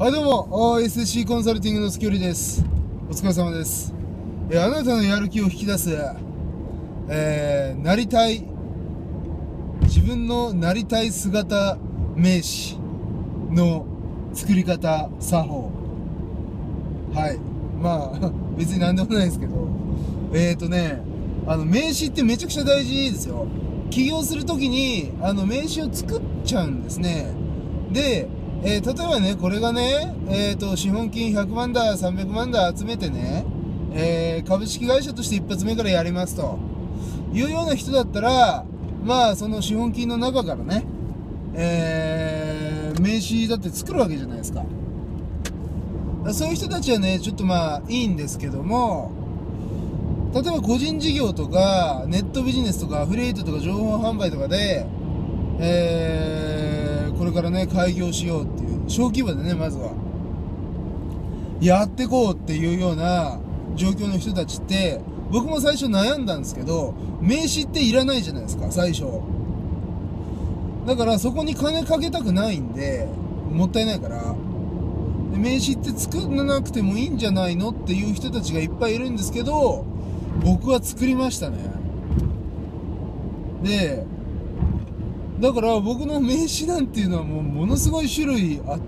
はい、どうも、SC コンサルティングのスキョリです。お疲れ様です。あなたのやる気を引き出す、なりたい、自分のなりたい姿名詞の作り方、作法。はい。まあ、別になんでもないですけど、名詞ってめちゃくちゃ大事ですよ。起業するときに、名詞を作っちゃうんですね。で、例えばね、これがね、資本金100万だ、300万だ集めてね、株式会社として一発目からやりますというような人だったら、まあ、その資本金の中からね、名刺だって作るわけじゃないですか。そういう人たちはね、ちょっとまあ、いいんですけども、例えば個人事業とか、ネットビジネスとか、アフィリエイトとか、情報販売とかで、これからね、開業しようっていう、小規模でね、まずは、やってこうっていうような状況の人たちって、僕も最初悩んだんですけど、名刺っていらないじゃないですか、最初。だからそこに金かけたくないんで、もったいないから、名刺って作らなくてもいいんじゃないのっていう人たちがいっぱいいるんですけど、僕は作りましたね。で、だから僕の名刺なんていうのはものすごい種類あって、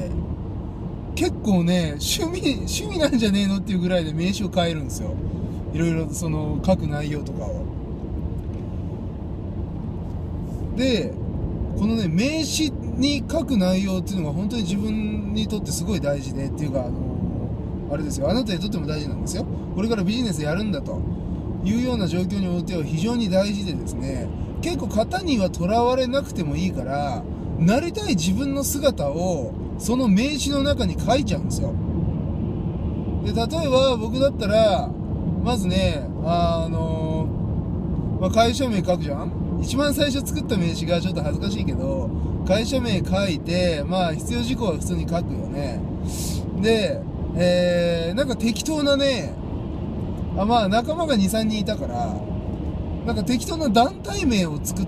結構ね、趣味なんじゃねえのっていうぐらいで名刺を変えるんですよ。いろいろその書く内容とかを。で、このね、名刺に書く内容っていうのが本当に自分にとってすごい大事でっていうか、あれですよ、あなたにとっても大事なんですよ。これからビジネスやるんだというような状況においては非常に大事でですね、結構型にはとらわれなくてもいいから、なりたい自分の姿をその名刺の中に書いちゃうんですよ。で、例えば僕だったら、まずね、会社名書くじゃん。一番最初作った名刺がちょっと恥ずかしいけど、会社名書いて、まあ必要事項は普通に書くよね。で、なんか適当なね、まあ仲間が2、3人いたから、なんか適当な団体名を作って、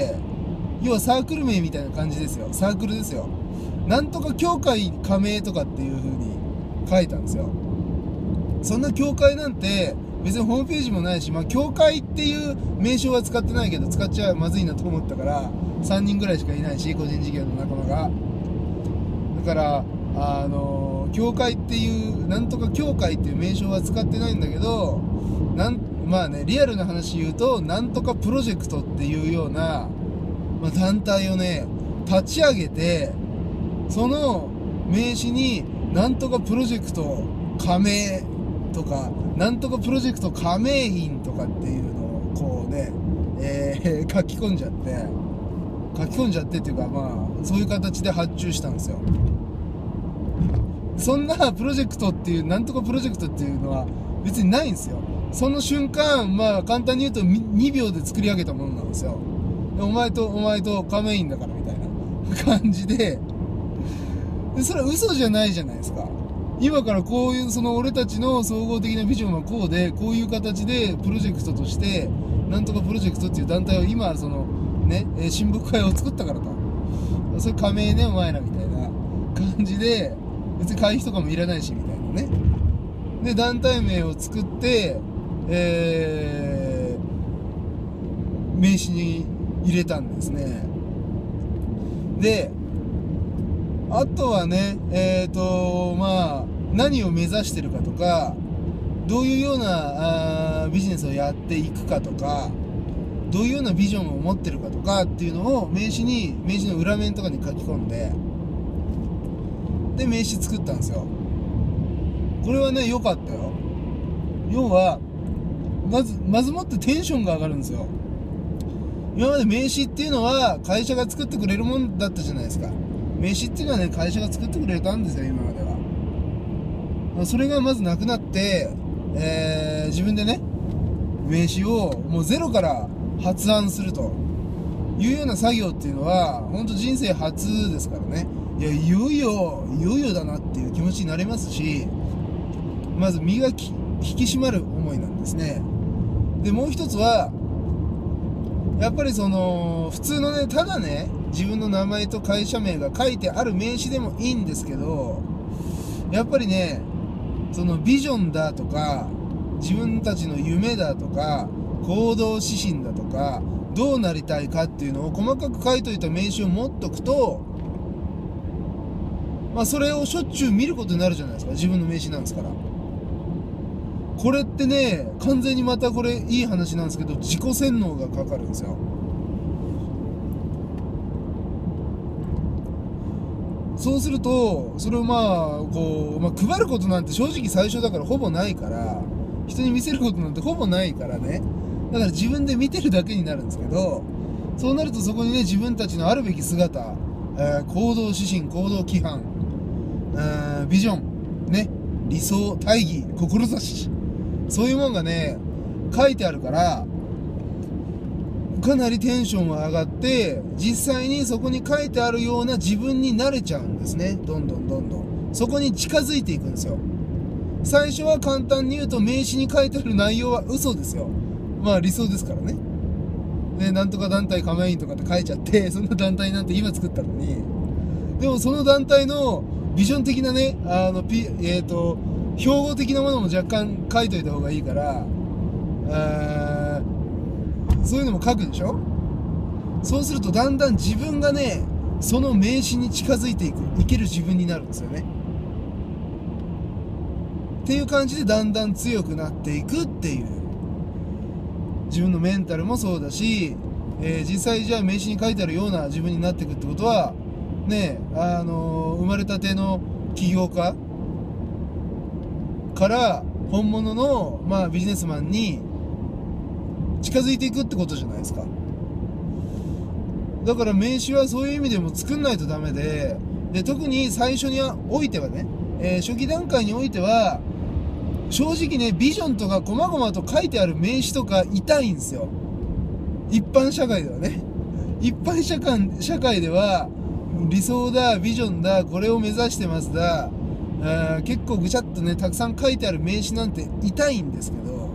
要はサークル名みたいな感じですよ。サークルですよ。なんとか協会加盟とかっていう風に書いたんですよ。そんな協会なんて別にホームページもないし、まあ協会っていう名称は使ってないけど、使っちゃまずいなと思ったから3人ぐらいしかいないし、個人事業の仲間が。だから協会っていうなんとか協会っていう名称は使ってないんだけど、まあね、リアルな話言うと、なんとかプロジェクトっていうような、まあ、団体をね、立ち上げて、その名刺に、なんとかプロジェクト加盟とか、なんとかプロジェクト加盟員とかっていうのを、こうね、書き込んじゃってっていうか、まあ、そういう形で発注したんですよ。そんなプロジェクトっていう、なんとかプロジェクトっていうのは別にないんですよ。その瞬間、まあ簡単に言うと2秒で作り上げたものなんですよ。お前と加盟員だからみたいな感じで、それは嘘じゃないじゃないですか。今からこういう、その俺たちの総合的なビジョンはこうで、こういう形でプロジェクトとして、なんとかプロジェクトっていう団体を今、そのね、親睦会を作ったからと。それ加盟ね、お前らみたいな感じで、別に会費とかもいらないし、みたいなね。で、団体名を作って、名刺に入れたんですね。で、あとはね、まあ、何を目指してるかとか、どういうようなビジネスをやっていくかとか、どういうようなビジョンを持ってるかとかっていうのを名刺の裏面とかに書き込んで、で、名刺作ったんですよ。これはね、良かったよ。要は、まずもってテンションが上がるんですよ。今まで名刺っていうのは会社が作ってくれるもんだったじゃないですか。名刺っていうのはね、会社が作ってくれたんですよ、今までは。それがまずなくなって、自分でね、名刺をもうゼロから発案するというような作業っていうのは、本当人生初ですからね。いよいよだなっていう気持ちになれますし、まず身が引き締まる思いなんですね。で、もう一つは、やっぱりその、普通のね、ただね、自分の名前と会社名が書いてある名刺でもいいんですけど、 やっぱりね、そのビジョンだとか自分たちの夢だとか行動指針だとかどうなりたいかっていうのを細かく書いといた名刺を持っとくと、まあそれをしょっちゅう見ることになるじゃないですか。自分の名刺なんですから。これってね、完全にまたこれいい話なんですけど、自己洗脳がかかるんですよ。そうすると、それを配ることなんて正直最初だからほぼないから、人に見せることなんてほぼないからね。だから自分で見てるだけになるんですけど、そうなるとそこにね、自分たちのあるべき姿、行動指針、行動規範、ビジョン、ね、理想、大義、志、そういうもんがね、書いてあるから、かなりテンションは上がって、実際にそこに書いてあるような自分になれちゃうんですね。どんどん。そこに近づいていくんですよ。最初は簡単に言うと名刺に書いてある内容は嘘ですよ。まあ理想ですからね。で、なんとか団体亀員とかって書いちゃって、そんな団体なんて今作ったのに。でもその団体のビジョン的なね、標語的なものも若干書いといた方がいいから、そういうのも書くでしょ。そうするとだんだん自分がね、その名刺に近づいていける自分になるんですよね。っていう感じでだんだん強くなっていくっていう。自分のメンタルもそうだし、実際じゃあ名刺に書いてあるような自分になっていくってことは、ね、生まれたての起業家から本物の、ビジネスマンに近づいていくってことじゃないですか。だから名刺はそういう意味でも作んないとダメで、特に最初においてはね、初期段階においては正直ね、ビジョンとか細々と書いてある名刺とか痛いんですよ。一般社会ではね。一般社会では理想だ、ビジョンだ、これを目指してますだ、結構ぐちゃっとね、たくさん書いてある名刺なんて痛いんですけど、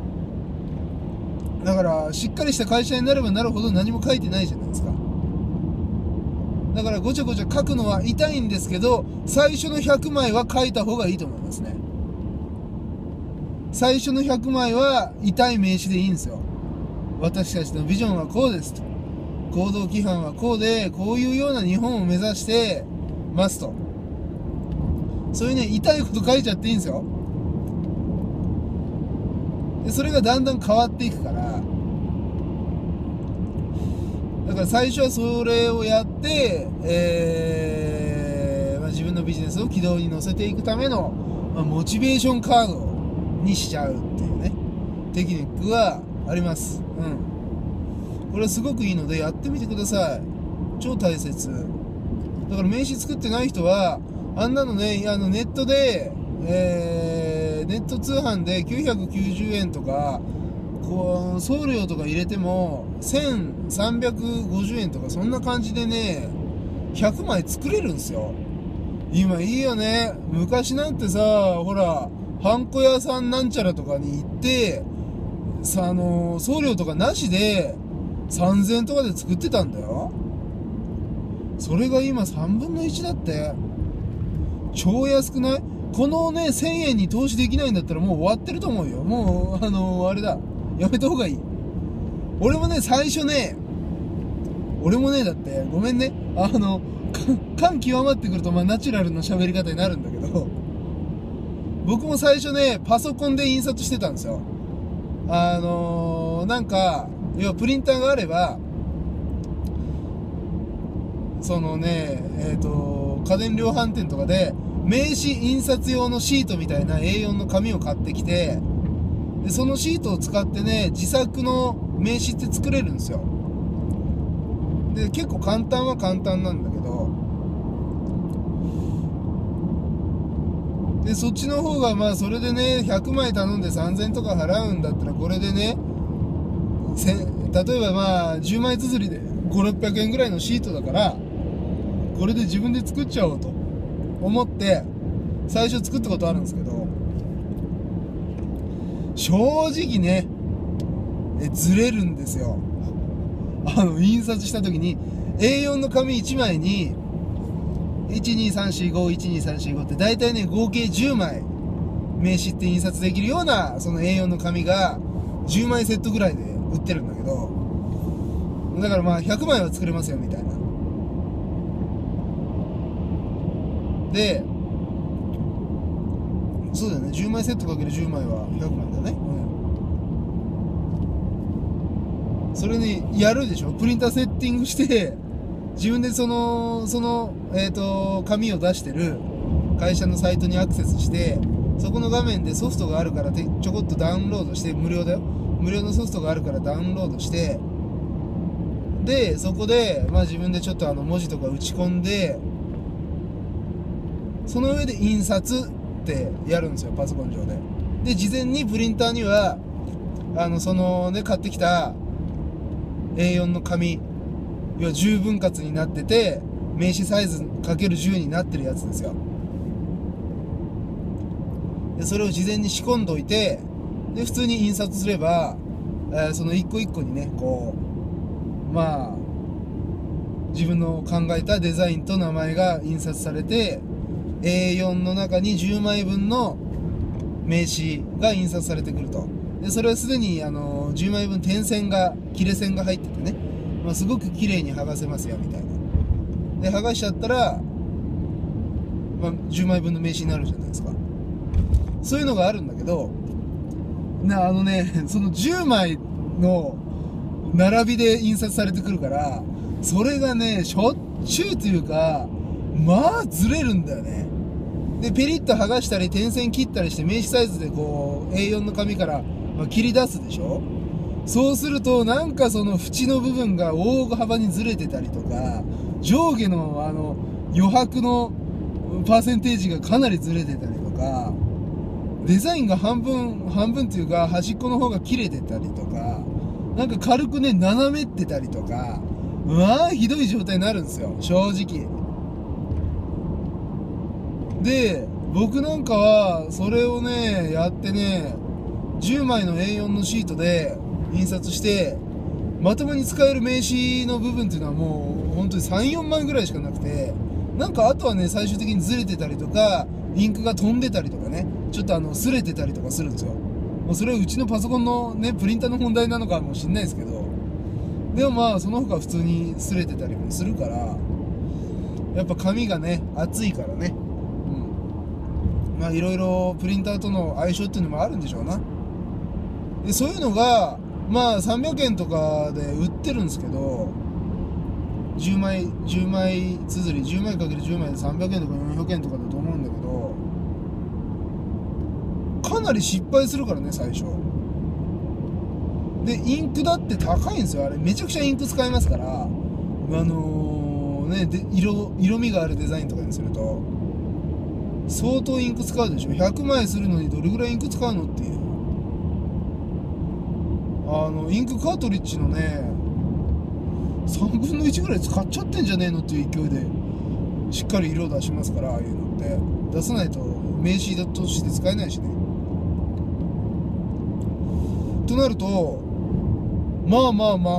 だからしっかりした会社になればなるほど何も書いてないじゃないですか。だからごちゃごちゃ書くのは痛いんですけど、最初の100枚は書いた方がいいと思いますね。最初の100枚は痛い名刺でいいんですよ。私たちのビジョンはこうですと。行動規範はこうで、こういうような日本を目指してますと。そういうね、痛いこと書いちゃっていいんですよ。で、それがだんだん変わっていくから。だから最初はそれをやって、自分のビジネスを軌道に乗せていくための、モチベーションカードにしちゃうっていうね、テクニックがあります。これはすごくいいのでやってみてください。超大切。だから名刺作ってない人はあんなのね、ネットで、ネット通販で990円とかこう送料とか入れても1350円とかそんな感じでね、100枚作れるんですよ。今いいよね。昔なんてさ、ほらハンコ屋さんなんちゃらとかに行ってさ、送料とかなしで3000円とかで作ってたんだよ。それが今3分の1だって。超安くない？このね、1000円に投資できないんだったらもう終わってると思うよ。もう、あれだ。やめた方がいい。俺もね、最初ね、だって、ごめんね。感極まってくると、ナチュラルな喋り方になるんだけど、僕も最初ね、パソコンで印刷してたんですよ。なんか、要はプリンターがあれば、そのね、家電量販店とかで名刺印刷用のシートみたいな A4 の紙を買ってきて、でそのシートを使ってね、自作の名刺って作れるんですよ。で結構簡単は簡単なんだけど、でそっちの方がそれでね、100枚頼んで3000円とか払うんだったら、これでね、例えば10枚綴りで500、600円ぐらいのシートだから、これで自分で作っちゃおうと思って最初作ったことあるんですけど、正直ね、ずれるんですよ。印刷した時に A4 の紙1枚に 123451234って大体ね合計10枚名刺って印刷できるようなその A4 の紙が10枚セットぐらいで売ってるんだけど、だからまあ100枚は作れますよみたいな。でそうだよね、10枚セットかける10枚は100枚だね。それにやるでしょ。プリンターセッティングして自分でその紙を出してる会社のサイトにアクセスして、そこの画面でソフトがあるからちょこっとダウンロードして、無料だよ、無料のソフトがあるからダウンロードして、でそこでまあ自分でちょっと文字とか打ち込んで、その上で印刷ってやるんですよ、パソコン上で。で事前にプリンターにはそのね買ってきた A4 の紙、要は10分割になってて名刺サイズ ×10 になってるやつですよ。でそれを事前に仕込んどいて、で普通に印刷すれば、その一個一個にねこうまあ自分の考えたデザインと名前が印刷されて A4 の中に10枚分の名刺が印刷されてくると。でそれはすでに10枚分点線が切れ線が入っててね、まあ、すごく綺麗に剥がせますよみたいな。で剥がしちゃったら、まあ、10枚分の名刺になるじゃないですか。そういうのがあるんだけど、その10枚の並びで印刷されてくるから、それがねしょっちゅうというかまあずれるんだよね。でペリッと剥がしたり点線切ったりして名刺サイズでこう A4 の紙から切り出すでしょ。そうするとなんかその縁の部分が大幅にずれてたりとか、上下の余白のパーセンテージがかなりずれてたりとか、デザインが半分っていうか端っこの方が切れてたりとか、なんか軽くね斜めってたりとか、まあひどい状態になるんですよ正直。で僕なんかはそれをねやってね、10枚の A4 のシートで印刷してまともに使える名刺の部分っていうのはもう本当に 3,4 枚ぐらいしかなくて、なんかあとはね最終的にずれてたりとかインクが飛んでたりとかね、ちょっと擦れてたりとかするんですよ。もうそれはうちのパソコンのねプリンターの問題なのかもしれないですけど、でもまあその他普通に擦れてたりもするから、やっぱ紙がね厚いからね、まあいろいろプリンターとの相性っていうのもあるんでしょうな。でそういうのがまあ300円とかで売ってるんですけど、10枚綴り10枚かける10枚で300円とか400円とかだと思うんだけど、かなり失敗するからね最初で。インクだって高いんですよあれ。めちゃくちゃインク使いますから、で色味があるデザインとかにすると相当インク使うでしょ。100枚するのにどれぐらいインク使うのっていう。インクカートリッジのね3分の1ぐらい使っちゃってんじゃねえのっていう勢いでしっかり色を出しますから、ああいうのって出さないと名刺として使えないしね。となるとまあ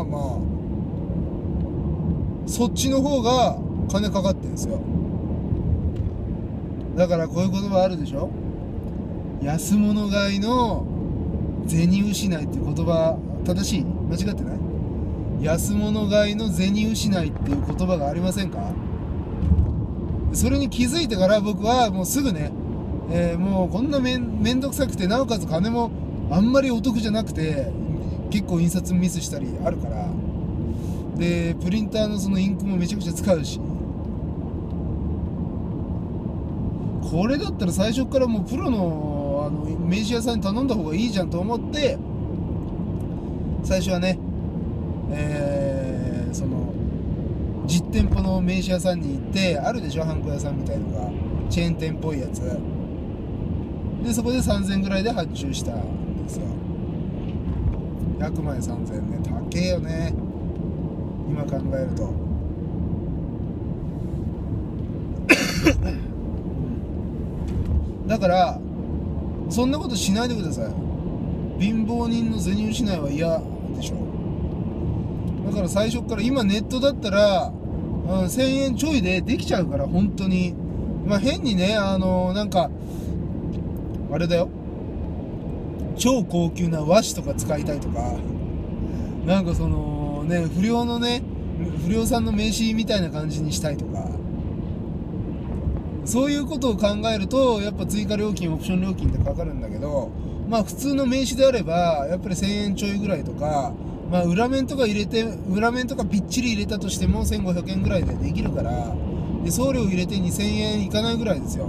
そっちの方が金かかってんですよ。だからこういう言葉あるでしょ。安物買いの銭失いっていう言葉正しい？間違ってない？安物買いの銭失いっていう言葉がありませんか？それに気づいてから僕はもうすぐね、もうこんなめんどくさくて、なおかつ金もあんまりお得じゃなくて結構印刷ミスしたりあるから、でプリンターのそのインクもめちゃくちゃ使うし、これだったら最初からもうプロの名刺屋さんに頼んだ方がいいじゃんと思って最初はね、その実店舗の名刺屋さんに行って、あるでしょハンコ屋さんみたいのがチェーン店っぽいやつで、そこで3000円ぐらいで発注したんですよ。100枚3000円ね、高えよね今考えると。だからそんなことしないでください。貧乏人の銭失いは嫌でしょ。だから最初から、今ネットだったら 1000円ちょいでできちゃうから、本当に。まあ、変にね、なんか、あれだよ。超高級な和紙とか使いたいとか、なんかその、ね、不良さんの名刺みたいな感じにしたいとか、そういうことを考えると、やっぱ追加料金、オプション料金ってかかるんだけど、まあ普通の名刺であれば、やっぱり1000円ちょいぐらいとか、まあ裏面とかびっちり入れたとしても1500円ぐらいでできるから、で、送料入れて2000円いかないぐらいですよ。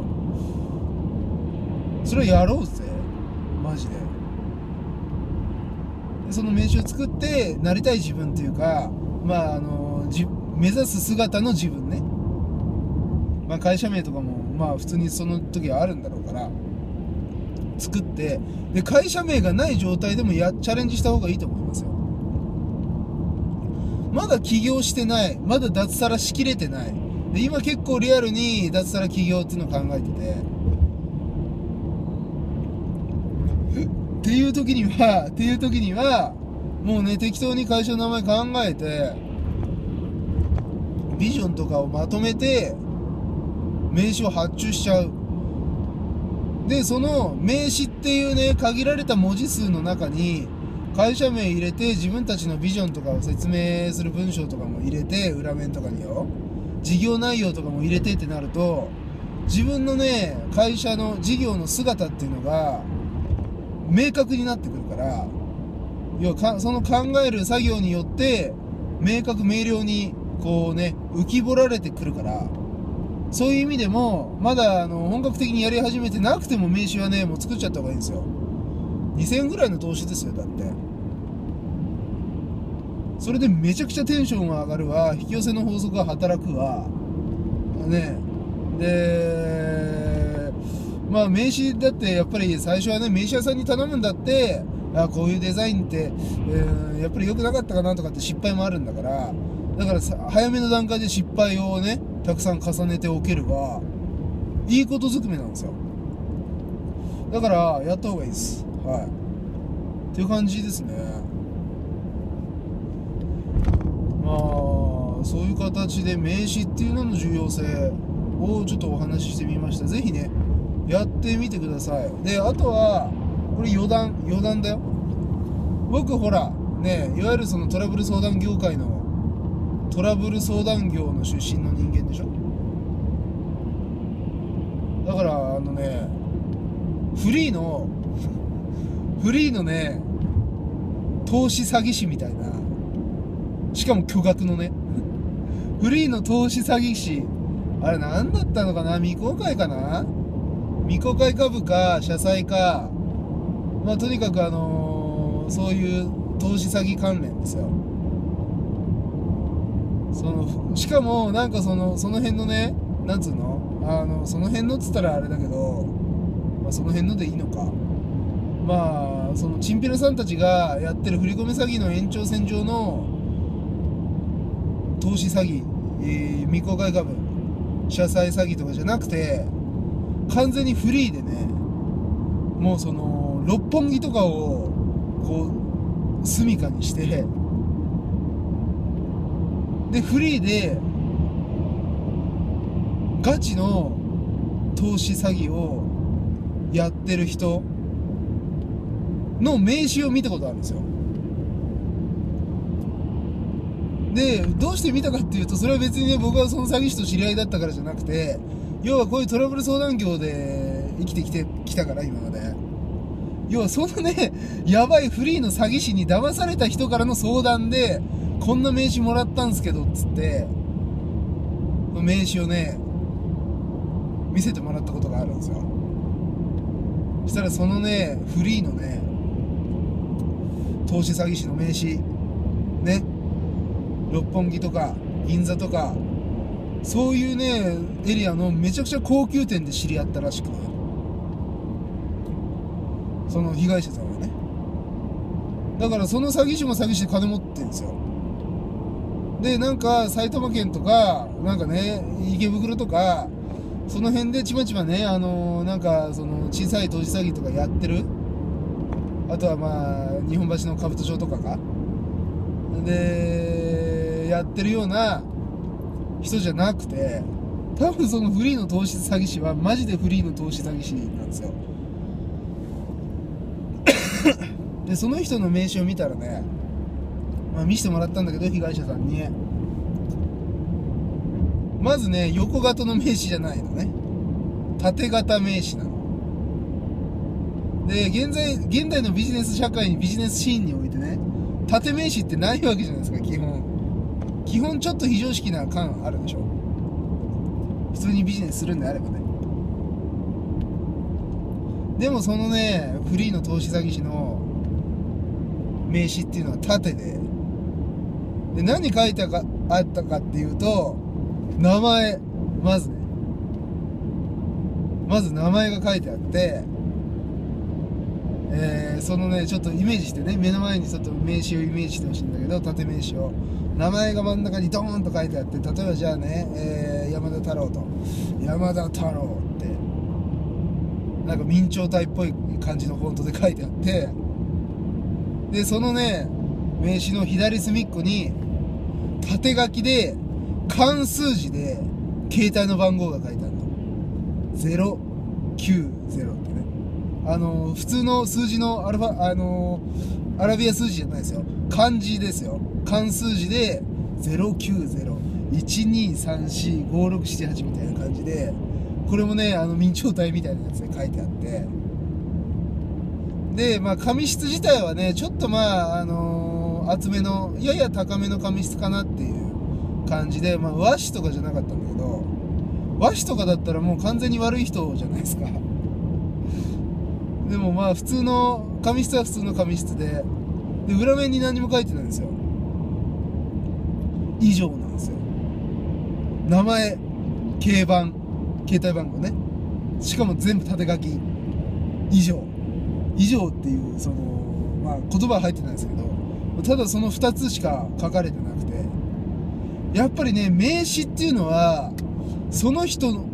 それをやろうぜ。マジで。で、その名刺を作って、なりたい自分っていうか、まあ目指す姿の自分ね。まあ会社名とかも、まあ普通にその時はあるんだろうから、作って、で、会社名がない状態でもチャレンジした方がいいと思いますよ。まだ起業してない。まだ脱サラしきれてない。で、今結構リアルに脱サラ起業っていうのを考えてて。っていう時には、もうね、適当に会社の名前考えて、ビジョンとかをまとめて、名刺を発注しちゃう。で、その名刺っていうね、限られた文字数の中に、会社名入れて、自分たちのビジョンとかを説明する文章とかも入れて、裏面とかによ。事業内容とかも入れてってなると、自分のね、会社の事業の姿っていうのが、明確になってくるから、要はその考える作業によって、明瞭に、こうね、浮き彫られてくるから、そういう意味でも、まだ本格的にやり始めてなくても名刺はね、もう作っちゃった方がいいんですよ。2000円ぐらいの投資ですよ、だって。それでめちゃくちゃテンションが上がるわ、引き寄せの法則が働くわ。ね。で、まあ名刺だってやっぱり最初はね、名刺屋さんに頼むんだって、こういうデザインって、やっぱり良くなかったかなとかって失敗もあるんだから、だから早めの段階で失敗をね、たくさん重ねておければ、いいことずくめなんですよ。だから、やった方がいいです。はい。っていう感じですね。まあ、そういう形で名刺っていうのの重要性をちょっとお話ししてみました。ぜひね、やってみてください。で、あとは、これ余談だよ。僕ほら、ね、いわゆるそのトラブル相談業の出身の人間でしょ。だからフリーのね、投資詐欺師みたいな、しかも巨額のね、フリーの投資詐欺師、あれ何だったのかな、未公開かな、未公開株か社債か、まあとにかくそういう投資詐欺関連ですよ。しかもなんかその辺のね、なんつうの、その辺のっつったらあれだけど、まあその辺のでいいのか。まあそのチンピラさんたちがやってる振り込め詐欺の延長線上の投資詐欺、未公開株、社債詐欺とかじゃなくて、完全にフリーでね、もうその六本木とかをこう住処にして、でフリーでガチの投資詐欺をやってる人の名刺を見たことあるんですよ。で、どうして見たかっていうと、それは別にね、僕はその詐欺師と知り合いだったからじゃなくて、要はこういうトラブル相談業で生きてきたから今まで。要はそのね、やばいフリーの詐欺師に騙された人からの相談で、こんな名刺もらったんすけどっつって、名刺をね、見せてもらったことがあるんですよ。そしたらそのね、フリーのね、投資詐欺師の名刺ね、六本木とか銀座とかそういうねエリアのめちゃくちゃ高級店で知り合ったらしく、その被害者さんはね。だからその詐欺師も詐欺師で金持ってるんですよ。で、なんか埼玉県とかなんかね池袋とかその辺でちまちまね、なんかその小さい投資詐欺とかやってる。あとはまあ日本橋の兜町とかかでやってるような人じゃなくて、多分そのフリーの投資詐欺師はマジでフリーの投資詐欺師なんですよ。でその人の名刺を見たらね、見せてもらったんだけど、被害者さんにまずね、横型の名刺じゃないのね、縦型名刺なので、現代のビジネス社会に、ビジネスシーンにおいてね、縦名刺ってないわけじゃないですか。基本ちょっと非常識な感あるでしょ、普通にビジネスするんであればね。でもそのね、フリーの投資詐欺師の名刺っていうのは縦で、何書いてあったかっていうと、名前、まず名前が書いてあって、そのね、ちょっとイメージしてね、目の前にちょっと名刺をイメージしてほしいんだけど、縦名刺を、名前が真ん中にドーンと書いてあって、例えばじゃあね、山田太郎と、山田太郎って、なんか明朝体っぽい感じのフォントで書いてあって、で、そのね、名刺の左隅っこに、縦書きで、漢数字で、携帯の番号が書いてあるの。090ってね。普通の数字のアラビア数字じゃないですよ。漢字ですよ。漢数字で、090-1234-5678みたいな感じで、これもね、明朝体みたいなやつで書いてあって、で、紙質自体はね、ちょっと厚めの、やや高めの紙質かなっていう感じで、和紙とかじゃなかったんだけど、和紙とかだったらもう完全に悪い人じゃないですか。でも普通の、紙質は普通の紙質で、裏面に何も書いてないんですよ。以上なんですよ。名前、携帯番号ね。しかも全部縦書き。以上っていう、言葉は入ってないんですけど、ただその2つしか書かれてなくて、やっぱりね、名刺っていうのは、その人の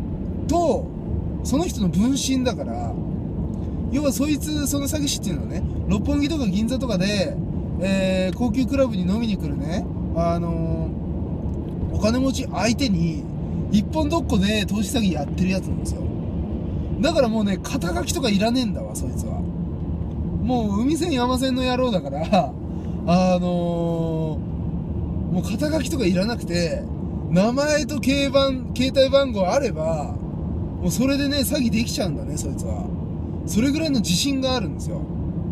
分身だから、要はその詐欺師っていうのはね、六本木とか銀座とかで、高級クラブに飲みに来るね、お金持ち相手に、一本どっこで投資詐欺やってるやつなんですよ。だからもうね、肩書きとかいらねえんだわ、そいつは。もう海線山線の野郎だから、もう肩書きとかいらなくて、名前と携帯番号あれば、もうそれでね、詐欺できちゃうんだね、そいつは。それぐらいの自信があるんですよ。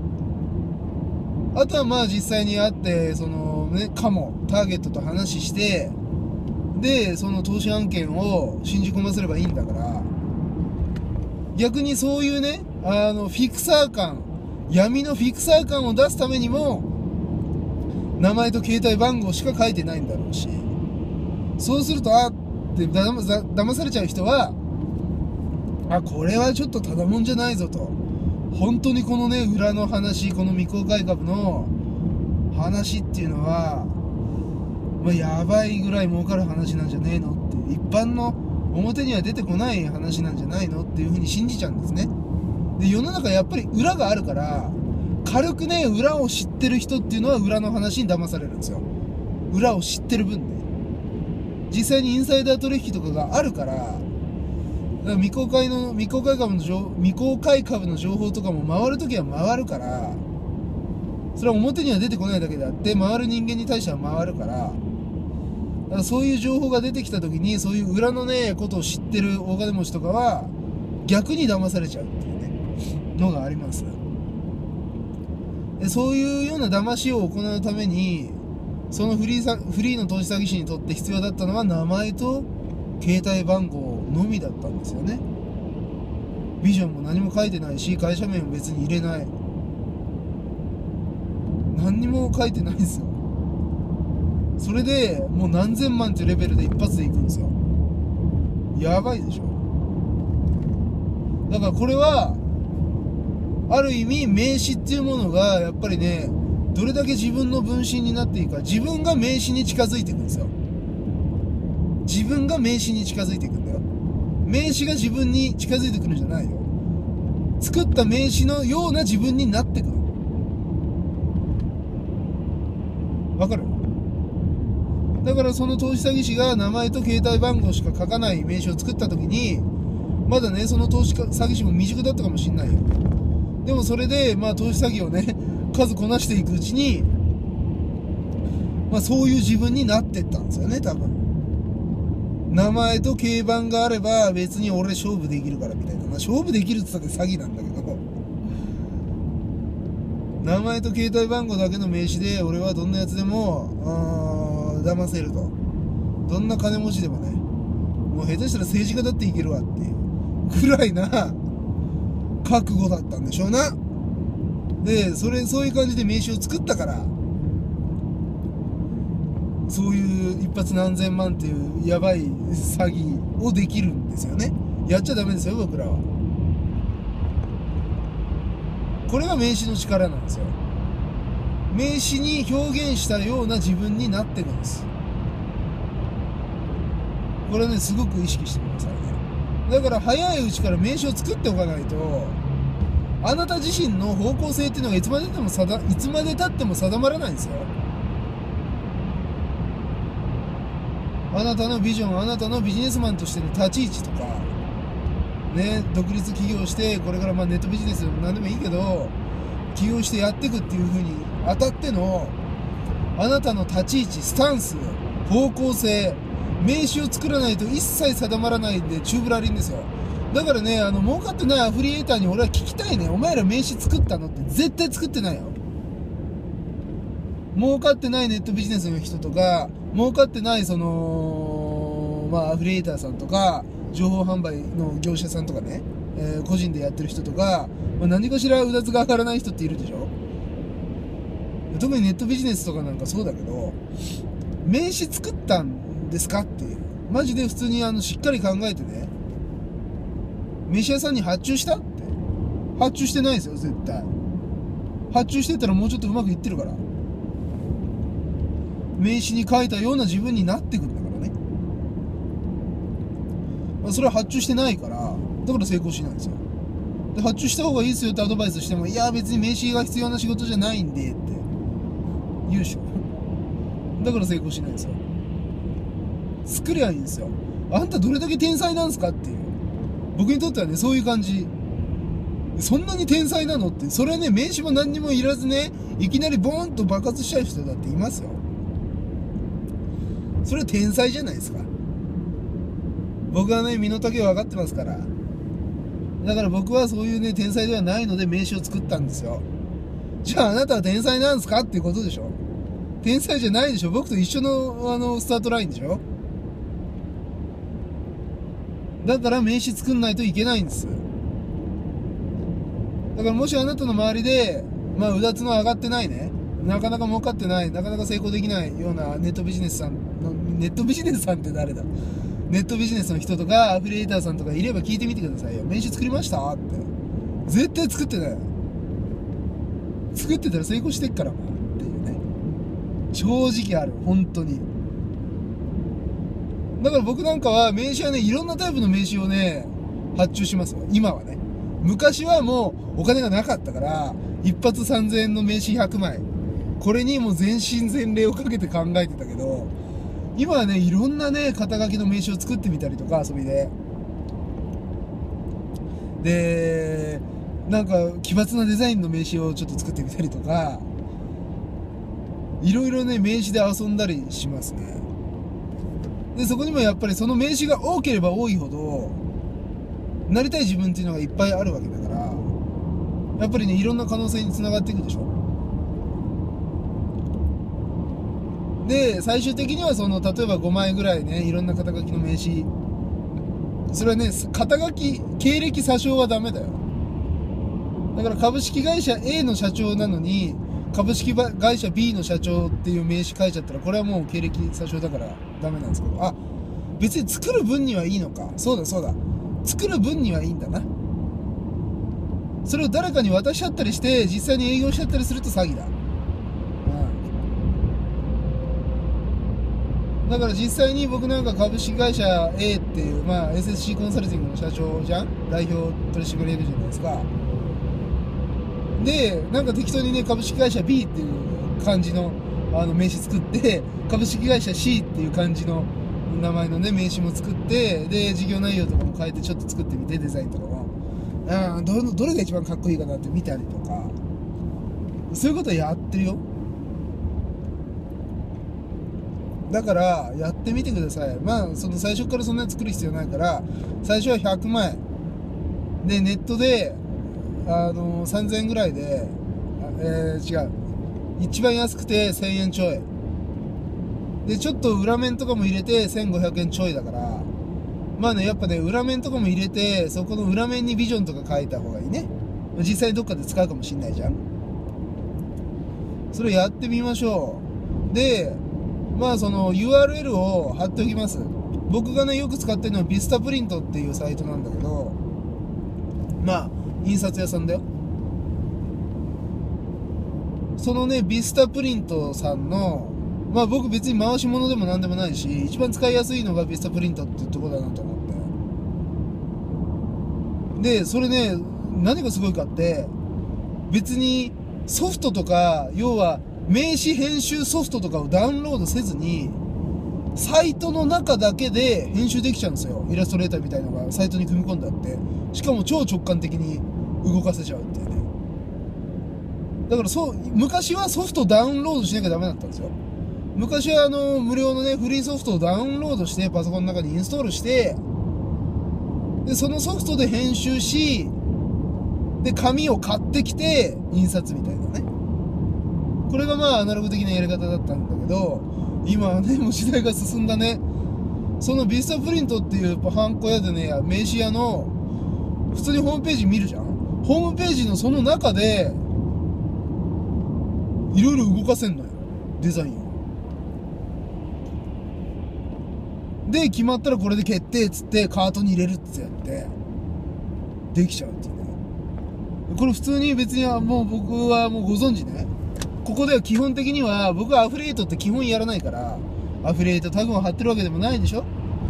あとは実際に会って、ターゲットと話して、で、その投資案件を信じ込ませればいいんだから、逆にそういうね、フィクサー感、闇のフィクサー感を出すためにも、名前と携帯番号しか書いてないんだろうし、そうすると、って騙されちゃう人は、これはちょっとただもんじゃないぞと。本当にこのね、裏の話、この未公開株の話っていうのは、やばいぐらい儲かる話なんじゃねえのって、一般の表には出てこない話なんじゃないのっていう風に信じちゃうんですね。で、世の中やっぱり裏があるから、軽くね、裏を知ってる人っていうのは裏の話に騙されるんですよ。裏を知ってる分ね。実際にインサイダー取引とかがあるから、未公開株の情報とかも回るときは回るから、それは表には出てこないだけであって、回る人間に対しては回るから、だからそういう情報が出てきたときに、そういう裏のね、ことを知ってる大金持ちとかは、逆に騙されちゃうっていうね、のがあります。でそういうような騙しを行うために、そのフリーの投資詐欺師にとって必要だったのは名前と携帯番号のみだったんですよね。ビジョンも何も書いてないし、会社名も別に入れない。何にも書いてないんですよ。それでもう何千万というレベルで一発でいくんですよ。やばいでしょ。だからこれはある意味名刺っていうものがやっぱりね、どれだけ自分の分身になっていいか、自分が名刺に近づいていくんですよ。自分が名刺に近づいていくんだよ。名刺が自分に近づいてくるんじゃないよ。作った名刺のような自分になってくる。わかる？ だからその投資詐欺師が名前と携帯番号しか書かない名刺を作った時に、まだねその投資詐欺師も未熟だったかもしんないよ。でもそれでまあ投資詐欺をね数こなしていくうちに、まあそういう自分になってったんですよね、多分。名前と競番があれば別に俺勝負できるからみたいな、まあ、勝負できるって言ったって詐欺なんだけど、名前と携帯番号だけの名刺で俺はどんなやつでも騙せると。どんな金持ちでもね、もう下手したら政治家だっていけるわっていうくらいな覚悟だったんでしょうな。でそういう感じで名刺を作ったから、そういう一発何千万っていうやばい詐欺をできるんですよね。やっちゃダメですよ、僕らは。これが名刺の力なんですよ。名刺に表現したような自分になってるんです。これね、すごく意識してくださいね。だから早いうちから名刺を作っておかないと、あなた自身の方向性っていうのがいつまで経っても定まらないんですよ。あなたのビジョン、あなたのビジネスマンとしての立ち位置とかね、独立起業してこれからまあネットビジネスでも何でもいいけど起業してやっていくっていう風にあたってのあなたの立ち位置、スタンス、方向性、名刺を作らないと一切定まらないんで宙ぶらりんですよ。だからね、儲かってないアフリエイターに俺は聞きたいね。お前ら名刺作ったのって絶対作ってないよ。儲かってないネットビジネスの人とか、儲かってないそのまあアフリエイターさんとか情報販売の業者さんとかね、個人でやってる人とか、まあ、何かしらうだつが上がらない人っているでしょ。特にネットビジネスとかなんかそうだけど、名刺作ったんですかっていう、マジで普通にしっかり考えてね、名刺屋さんに発注したって。発注してないですよ、絶対。発注してたらもうちょっとうまくいってるから。名刺に書いたような自分になってくんだからね。まあ、それは発注してないから、だから成功しないんですよ。で、発注した方がいいですよってアドバイスしても、いや別に名刺が必要な仕事じゃないんでって言うでしょ。だから成功しないんですよ。作りゃいいんですよ。あんたどれだけ天才なんすかっていう。僕にとってはね、そういう感じ。そんなに天才なのって。それはね、名刺も何にもいらずね、いきなりボーンと爆発しちゃう人だっていますよ。それは天才じゃないですか。僕はね、身の丈は分かってますから。だから僕はそういうね、天才ではないので名刺を作ったんですよ。じゃああなたは天才なんですかっていうことでしょ。天才じゃないでしょ。僕と一緒のスタートラインでしょ。だから名刺作んないといけないんです。だからもしあなたの周りでまあうだつの上がってないね、なかなか儲かってない、なかなか成功できないようなネットビジネスさんって誰だ、ネットビジネスの人とかアフィリエイターさんとかいれば聞いてみてくださいよ。名刺作りましたって。絶対作ってないよ。作ってたら成功してっからもうっていうね、正直ある、本当に。だから僕なんかは名刺はね、いろんなタイプの名刺をね発注しますよ、今はね。昔はもうお金がなかったから一発3000円の名刺100枚、これにもう全身全霊をかけて考えてたけど、今はねいろんなね肩書きの名刺を作ってみたりとか、遊びでなんか奇抜なデザインの名刺をちょっと作ってみたりとか、いろいろね名刺で遊んだりしますね。でそこにもやっぱりその名刺が多ければ多いほどなりたい自分っていうのがいっぱいあるわけだから、やっぱりねいろんな可能性につながっていくでしょ。で最終的にはその例えば5枚ぐらいね、いろんな肩書きの名刺、それはね肩書き経歴詐称はダメだよ。だから株式会社 A の社長なのに株式会社 B の社長っていう名刺書いちゃったら、これはもう経歴詐称だからダメなんですけど、あ、別に作る分にはいいのか。そうだ作る分にはいいんだな。それを誰かに渡しちゃったりして実際に営業しちゃったりすると詐欺だ。だから実際に僕なんか株式会社 A っていう、まあ SSC コンサルティングの社長じゃん、代表取締役じゃないですか。でなんか適当にね株式会社 B っていう感じの名刺作って、株式会社 C っていう感じの名前のね、名刺も作って、で、事業内容とかも変えてちょっと作ってみて、デザインとかも。どれが一番かっこいいかなって見たりとか、そういうことやってるよ。だから、やってみてください。その最初からそんなに作る必要ないから、最初は100万円。で、ネットで、3000円ぐらいで、違う。一番安くて1000円ちょい。で、ちょっと裏面とかも入れて1500円ちょいだから、やっぱね、裏面とかも入れて、そこの裏面にビジョンとか書いた方がいいね。実際どっかで使うかもしんないじゃん。それやってみましょう。で、その URL を貼っておきます。僕がね、よく使ってるのはビスタプリントっていうサイトなんだけど、印刷屋さんだよ。そのね、ビスタプリントさんの、僕別に回し物でもなんでもないし、一番使いやすいのがビスタプリントっていうところだなと思って。で、それね、何がすごいかって、別にソフトとか、要は名刺編集ソフトとかをダウンロードせずに、サイトの中だけで編集できちゃうんですよ。イラストレーターみたいなのがサイトに組み込んであって。しかも超直感的に動かせちゃうっていうね。だから昔はソフトダウンロードしなきゃダメだったんですよ。昔は無料のね、フリーソフトをダウンロードして、パソコンの中にインストールして、で、そのソフトで編集し、で、紙を買ってきて、印刷みたいなね。これがアナログ的なやり方だったんだけど、今はね、もう時代が進んだね。そのビスタプリントっていうハンコ屋でね、名刺屋の、普通にホームページ見るじゃん。ホームページのその中で、いろいろ動かせんのよ。デザインを。で、決まったらこれで決定っつって、カートに入れるってやって、できちゃうっていうね。これ普通に別にもう僕はもうご存知ね。ここでは基本的には、僕はアフィリエイトって基本やらないから、アフィリエイトタグを貼ってるわけでもないでしょ。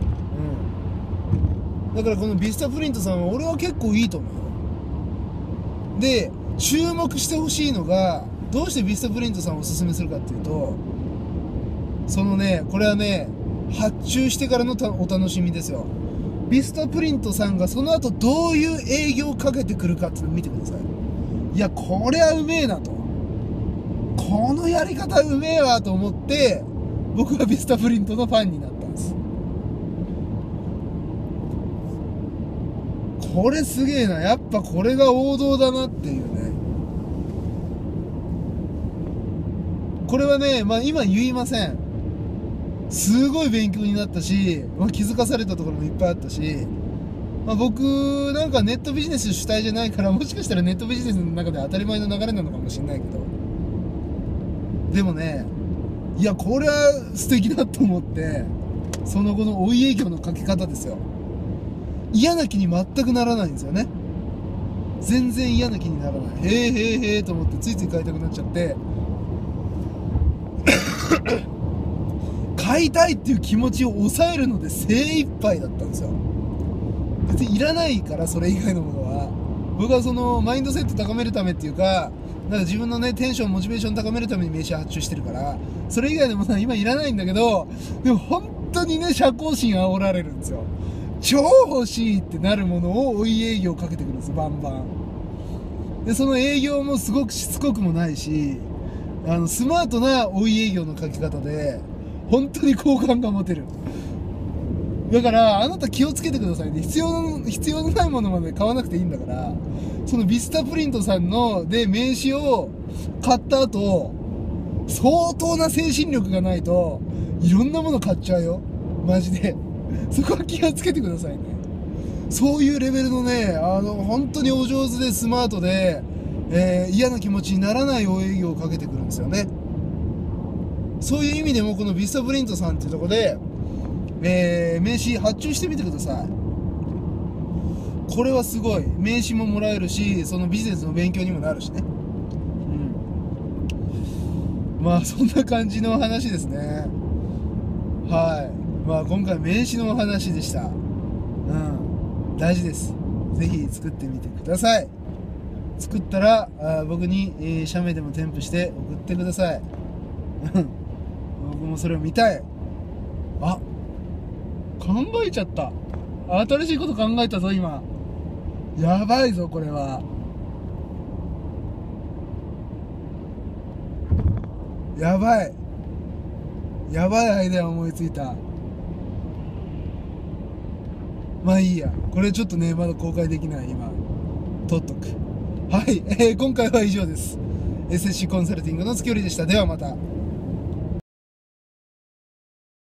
だからこのビスタプリントさんは俺は結構いいと思うよ。で、注目してほしいのが、どうしてビスタプリントさんをおすすめするかっていうと、これはね、発注してからのお楽しみですよ。ビスタプリントさんがその後どういう営業をかけてくるかっていうのを見てください。いや、これはうめえなと。このやり方うめえわと思って、僕はビスタプリントのファンになったんです。これすげえな。やっぱこれが王道だなっていうね。これはね、今言いません。すごい勉強になったし、気づかされたところもいっぱいあったし、僕なんかネットビジネス主体じゃないから、もしかしたらネットビジネスの中で当たり前の流れなのかもしれないけど、でもね、いや、これは素敵だと思って、その後の追い営業のかけ方ですよ。嫌な気に全くならないんですよね。全然嫌な気にならない。へーと思ってついつい買いたくなっちゃって、買いたいっていう気持ちを抑えるので精一杯だったんですよ。別にいらないから、それ以外のものは。僕はそのマインドセット高めるためっていうか、自分のね、テンション、モチベーション高めるために名刺発注してるから、それ以外のものは今いらないんだけど、でも本当にね、社交心煽られるんですよ。超欲しいってなるものを追い営業かけてくるんです、バンバン。で、その営業もすごくしつこくもないし、スマートな追い営業のかけ方で、本当に好感が持てる。だから、あなた気をつけてくださいね。必要のないものまで買わなくていいんだから、そのビスタプリントさんの、で、名刺を買った後、相当な精神力がないと、いろんなもの買っちゃうよ。マジで。そこは気をつけてくださいね。そういうレベルのね、本当にお上手でスマートで、嫌な気持ちにならないお営業をかけてくるんですよね。そういう意味でもこのビスタプリントさんっていうところで、名刺発注してみてください。これはすごい。名刺ももらえるし、そのビジネスの勉強にもなるしね。そんな感じの話ですね。はい。今回名刺のお話でした。大事です。ぜひ作ってみてください。作ったら僕に、写メでも添付して送ってください。 僕もそれを見たい。あ、考えちゃった。新しいこと考えたぞ今。やばいぞこれは。やばいアイデア思いついた。まあいいや、これちょっとねまだ公開できない。今撮っとく。はい、今回は以上です。SSC コンサルティングの月寄りでした。ではまた。